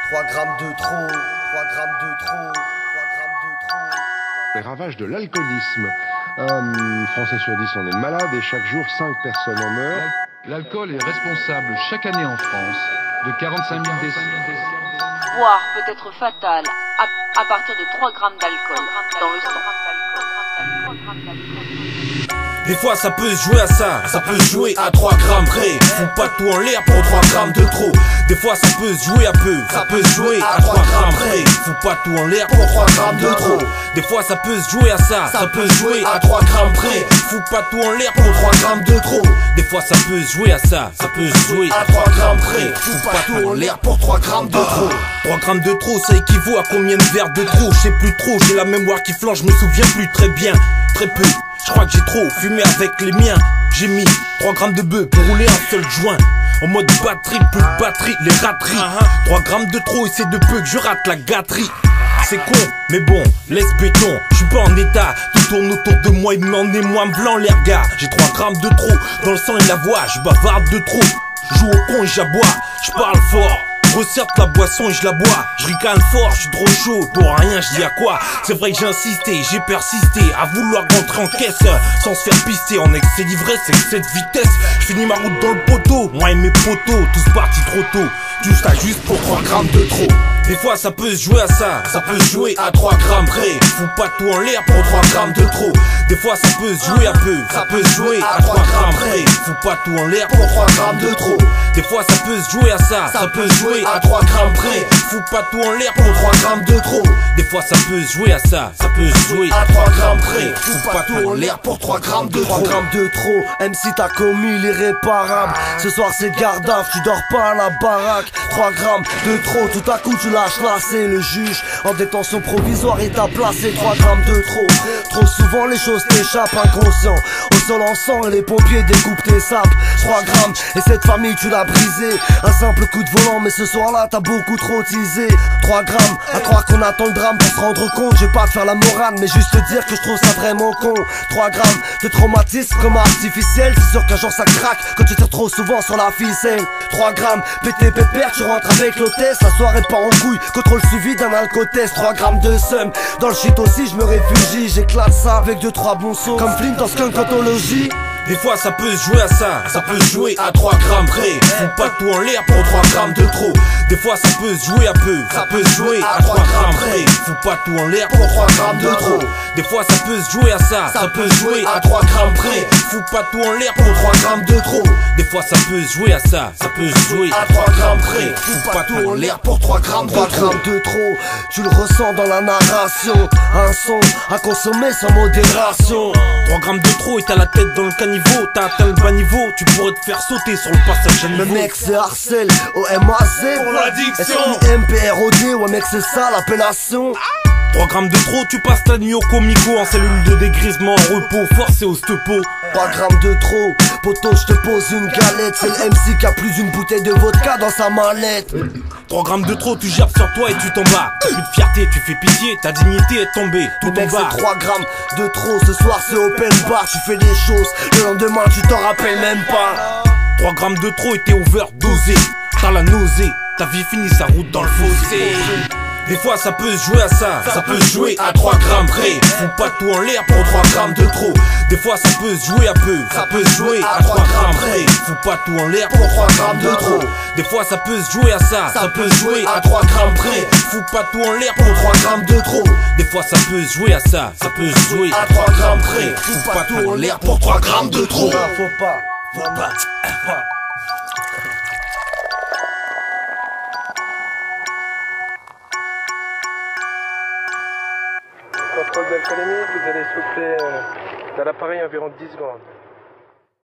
3 grammes de trop, 3 grammes de trop, 3 grammes de trop. Les ravages de l'alcoolisme. Un Français sur 10 en est malade et chaque jour 5 personnes en meurent. L'alcool est responsable chaque année en France de 45 000 décès. Voire peut être fatal à partir de 3 grammes d'alcool dans le sang. Des fois ça peut se jouer à ça peut se jouer à 3 grammes près. Fous pas tout en l'air pour 3 grammes de trop. Des fois ça peut se jouer à peu, ça peut se jouer à 3 grammes près. Fous pas tout en l'air pour 3 grammes de trop. Des fois ça peut se jouer à ça peut se jouer à 3 grammes près. Fous pas tout en l'air pour 3 grammes de trop. Des fois ça peut se jouer à ça peut se jouer à 3 grammes près. Fous pas tout en l'air pour 3 grammes de trop. 3 grammes de trop, ça équivaut à combien de verres de trop? Je sais plus trop, j'ai la mémoire qui flanche, je me souviens plus très bien. Très peu, je crois que j'ai trop fumé avec les miens. J'ai mis 3 grammes de bœuf pour rouler un seul joint. En mode batterie, plus de batterie, les rateries. 3 grammes de trop et c'est de peu que je rate la gâterie. C'est con, mais bon, laisse béton, je suis pas en état. Tout tourne autour de moi, il m'en est moins blanc les regards. J'ai 3 grammes de trop, dans le sang et la voix, je bavarde de trop. Je joue au con et j'aboie, je parle fort. Je resserre la boisson et je la bois. Je ricane fort, je suis trop chaud. Pour rien, je dis à quoi? C'est vrai que j'ai insisté, j'ai persisté à vouloir rentrer en caisse sans se faire pister. En excès d'ivresse, excès de vitesse. Je finis ma route dans le poteau. Moi et mes poteaux, tous partis trop tôt. Juste à juste pour 3 grammes de trop. Des fois ça peut se jouer à ça peut se jouer à 3 grammes près. Fous pas tout en l'air pour 3 grammes de trop. Des fois ça peut se jouer à peu, ça peut se jouer à 3 grammes près. Fous pas tout en l'air pour 3 grammes de trop. Des fois ça peut se jouer à ça peut se jouer à 3 grammes près. Fous pas tout en l'air pour 3 grammes de trop. Des fois ça peut se jouer à ça peut se jouer à 3 grammes près. Fous pas tout en l'air pour 3 grammes de trop. 3 grammes de trop, MC t'as commis l'irréparable. Ce soir c'est gardave, tu dors pas à la baraque. 3 grammes de trop, tout à coup tu lâches lasser. Le juge en détention provisoire il t'a placé. 3 grammes de trop, trop souvent les choses t'échappent inconscient. Au sol en sang et les pompiers découpent tes sapes. 3 grammes et cette famille tu l'as brisée. Un simple coup de volant mais ce soir là t'as beaucoup trop teasé. 3 grammes, à croire qu'on attend le drame pour se rendre compte. Je vais pas te faire la morale mais juste te dire que je trouve ça vraiment con. 3 grammes de traumatisme comme artificiel. C'est sûr qu'un jour ça craque quand tu tires trop souvent sur la ficelle. 3 grammes, pété pépère, tu rentres avec l'hôtesse. La soirée part en couille, contrôle suivi d'un alcotest. 3 grammes de seum, dans le shit aussi je me réfugie. J'éclate ça avec 2-3 bons sauts comme Flint dans Skunk Anthology. Des fois ça peut se jouer à ça peut se jouer à 3 grammes près. Fous pas tout en l'air pour 3 grammes de trop. Des fois ça peut se jouer à peu, ça peut se jouer à 3 grammes près. Fous pas tout en l'air pour 3 grammes de trop. Des fois ça peut se jouer à ça peut se jouer à 3 grammes près. Fous pas tout en l'air pour 3 grammes de trop. Des fois ça peut se jouer à ça peut se jouer à 3 grammes près. Fous pas tout en l'air pour 3 grammes de 3 grammes de trop, tu le ressens dans la narration. Un son à consommer sans modération. 3 grammes de trop et t'as la tête dans le caniveau. T'as atteint le bas niveau, tu pourrais te faire sauter sur le passage à niveau. Le mec c'est Arcel, OMAZ pour l'addiction. MPROD, ouais mec c'est ça l'appellation. 3 grammes de trop, tu passes ta nuit au comico. En cellule de dégrisement, en repos, forcé au stepo. 3 grammes de trop, poto je te pose une galette. C'est le MC qui a plus d'une bouteille de vodka dans sa mallette. 3 grammes de trop, tu gerbes sur toi et tu t'en bats. Plus de fierté, tu fais pitié, ta dignité est tombée. Tout mec en bas. c'est 3 grammes de trop, ce soir c'est open bar. Tu fais des choses, le lendemain tu t'en rappelles même pas. 3 grammes de trop et t'es overdosé. T'as la nausée, ta vie finit sa route dans le fossé. Des fois ça peut se jouer à ça peut se jouer à 3 grammes près. Fous pas tout en l'air pour 3 grammes de trop. Des fois ça peut se jouer à peu, ça peut se jouer à 3 grammes près. Fous pas tout en l'air pour 3 grammes de trop. Des fois ça peut se jouer à ça peut se jouer à 3 grammes près. Fous pas tout en l'air pour 3 grammes de trop. Des fois ça peut se jouer à ça peut se jouer à 3 grammes près. Fous pas tout en l'air pour 3 grammes de trop. Faut pas. Contrôle d'alcoolémie, vous allez souffler dans l'appareil environ 10 secondes.